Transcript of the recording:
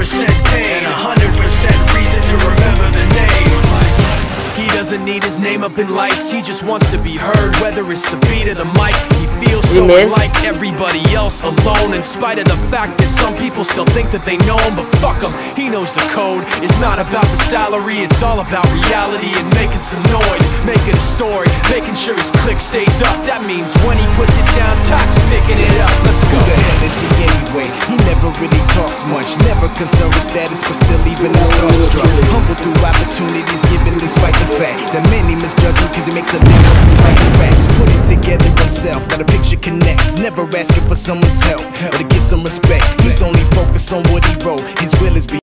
100% pain, and 100% reason to remember the name. He doesn't need his name up in lights, he just wants to be heard, whether it's the beat of the mic. He feels so unlike everybody else, alone, in spite of the fact that some people still think that they know him. But fuck him, he knows the code. It's not about the salary, it's all about reality and making some noise, making a story, making sure his click stays up. That means when he puts it down, Tox picking it up. Let's go. Who the hell is he anyway? He never really talks much, never concerned with status, but still even him starstruck. Humble through opportunities given despite the fact that many misjudge him cause he makes a living from writing raps. Put it together himself, got a picture connects, never asking for someone's help or to get some respect. He's only focused on what he wrote, his will is